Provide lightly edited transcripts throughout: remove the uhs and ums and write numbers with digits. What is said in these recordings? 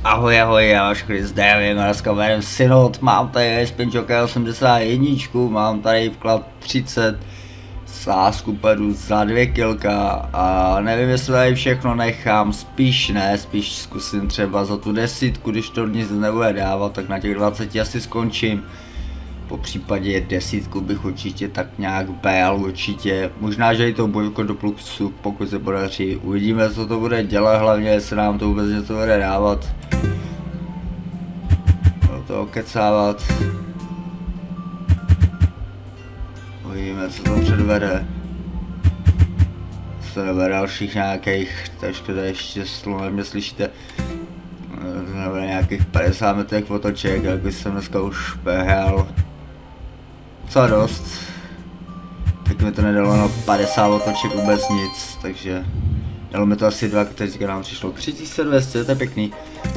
Ahoj, ahoj, já váš Chris zdravím, a dneska jmenuji Synod, mám tady Spin Joker 81, mám tady vklad 30, sázku pedu za 2 kilka a nevím, jestli tady všechno nechám, spíš ne, spíš zkusím třeba za tu 10, když to nic nebude dávat, tak na těch 20 asi skončím. Po případě 10 bych určitě tak nějak bál, určitě, možná, že i to bojko do plusu, pokud se podaří, uvidíme, co to bude dělat, hlavně jestli nám to vůbec něco bude dávat. Do toho kecávat. Uvidíme, co to předvede. Co nebude dalších nějakých, takže tady ještě slovem mě slyšíte. To nebude nějakých 50 metrech otoček, jak bych jsem dneska už běhal. Co dost. Tak mi to nedalo na 50 otoček vůbec nic, takže dalo mi to asi 2, teďka nám přišlo 3200, to je pěkný.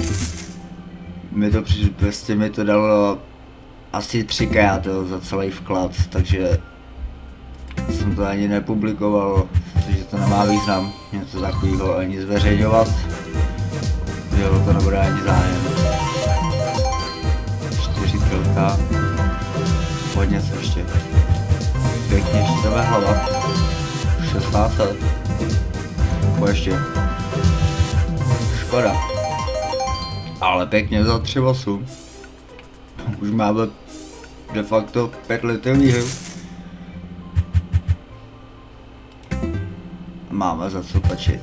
Mi to dalo asi 3krát za celý vklad, takže jsem to ani nepublikoval, protože to nemá význam něco takového ani zveřejňovat, že to nebude ani zájem. 4 kilka, hodně se ještě, pěkně ještě tebe hlava, 1600, po ještě, škoda, ale pěkně za 3,8, už máme de facto 5 litrů výhru. Máme za co točit.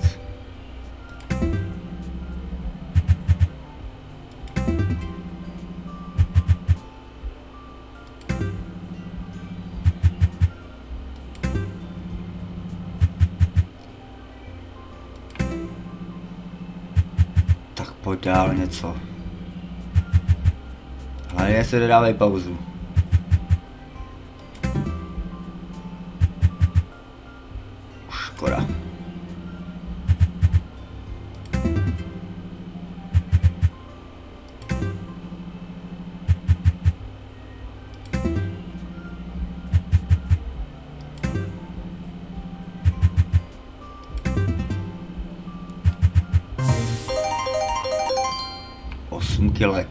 Tak pojď dál něco. Hlavně si nedávej pauzu. Škoda. Kilek.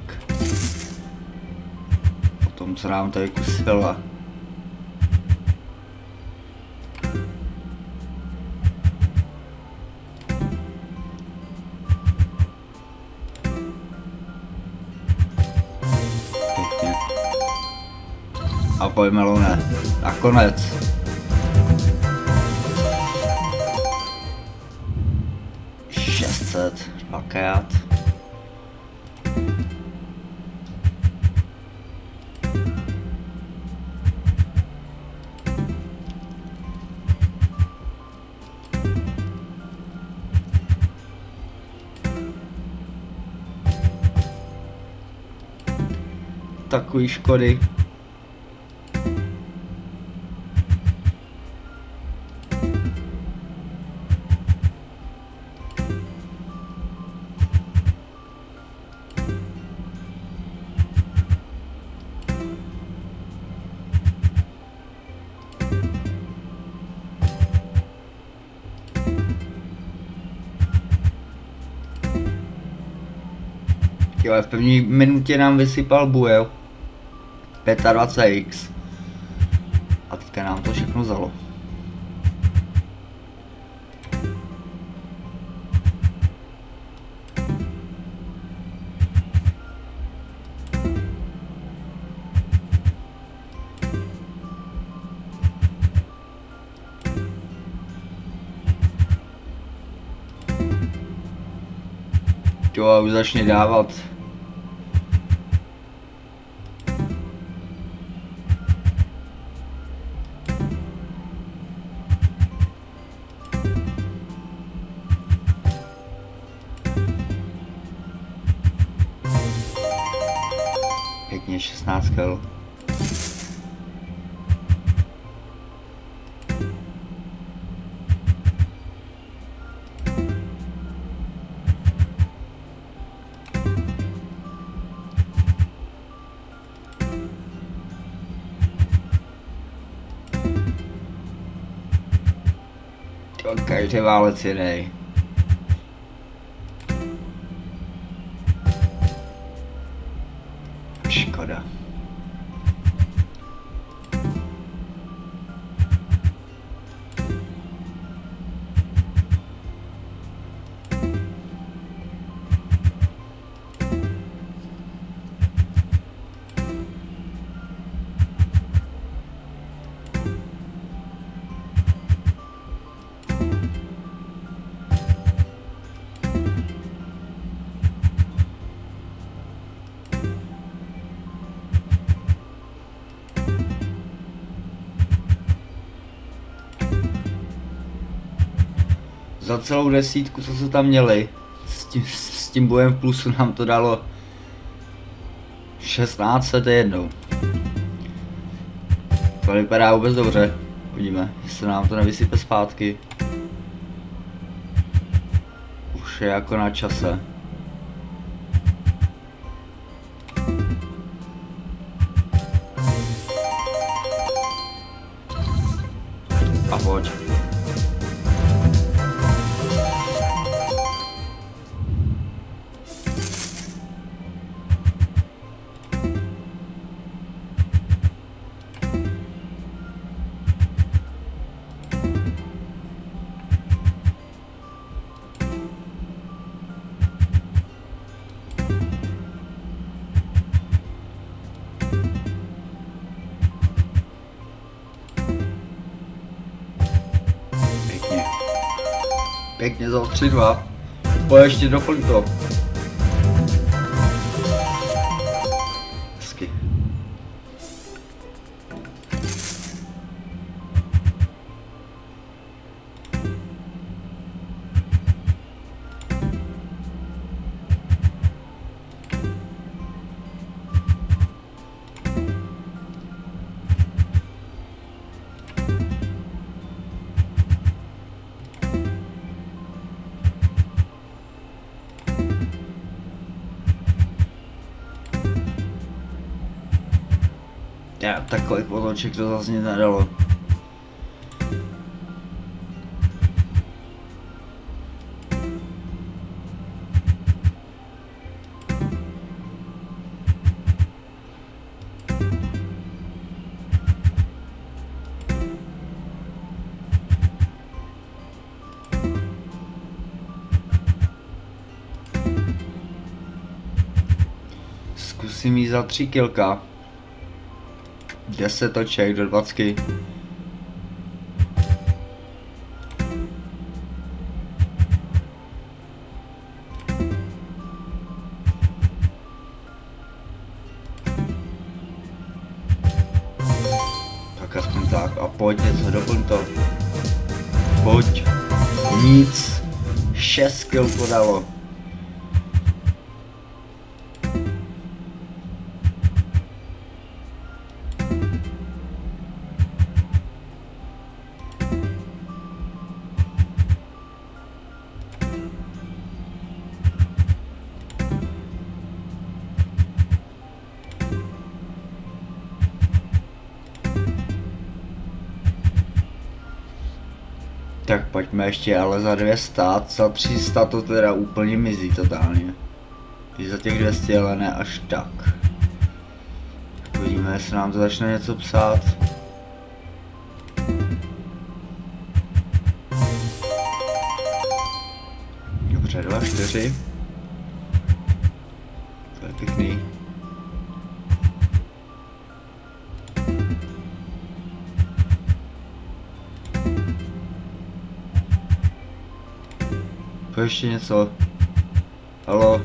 O tom, co nám tady kusila. Pěkně. A pojmelone. Nakonec. $600, dvakrát. Takový škody. Jo, v první minutě nám vysypal buel. 25x. A teďka nám to všechno vzalo. Jo, už začne dávat. Pěkně 16 kg. Každý válec jiný. za celou desítku, co se tam měli, s tím bojem v plusu nám to dalo 1600 jednou. To vypadá vůbec dobře. Uvidíme, jestli nám to nevysype zpátky. Už je jako na čase. A pojď. Pěkně za 3-2. Pojď ještě doplň to. Hezky. Já, takový potoček to zase nic nedalo. Zkusím jít za 3 kilka. 10 toček do 20. Tak aspoň tak a pojď něco, doplň to. Pojď. Nic. 6 kil podalo. Tak pojďme ještě ale za 200, za 300 to teda úplně mizí totálně. I za těch 200 ale ne až tak. Uvidíme, jestli nám to začne něco psát. Dobře, 2, 4. To je pěkný. Ještě něco. Halo.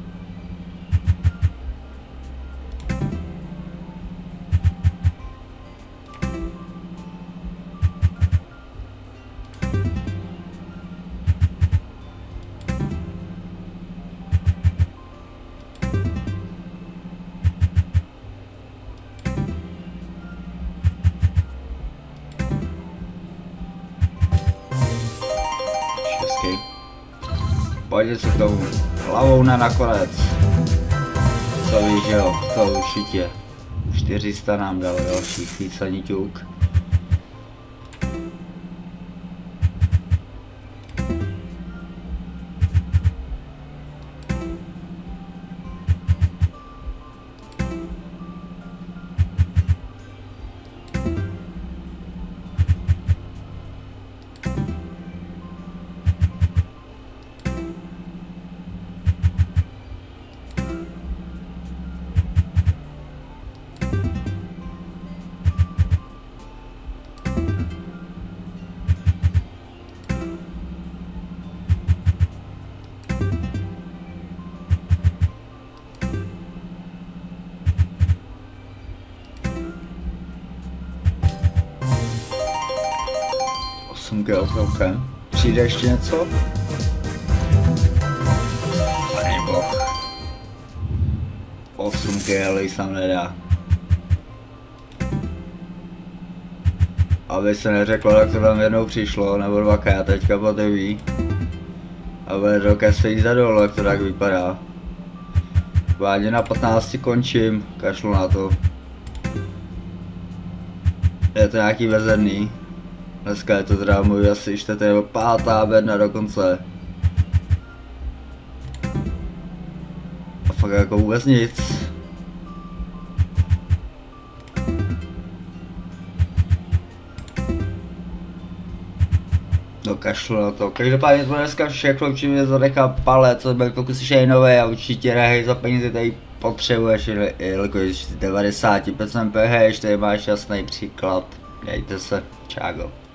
Pojď něco k tomu. Hlavou na nakonec. To víš, jo, to určitě. 400 nám dalo další chvícení ťuk. OK. přijde ještě něco? Pane boh. 8 kg se nedá. Aby se neřeklo, jak to tam jednou přišlo, nebo dvakrát teďka poteví. A bude to ke svých za dole, jak to tak vypadá. Vážně na 15 končím, kašlu na to. Je to nějaký vezerný. Dneska je to teda můj asi 4. nebo 5. bedna dokonce. A fakt jako vůbec nic. No kašlu na to. Každopádně to dneska všechno, určitě mě zanechá palec, co byl pokud jsi nový a určitě nehej za peníze tady potřebuješ, jelikož 90% PH, tady máš jasný příklad. Dejte se, čágo.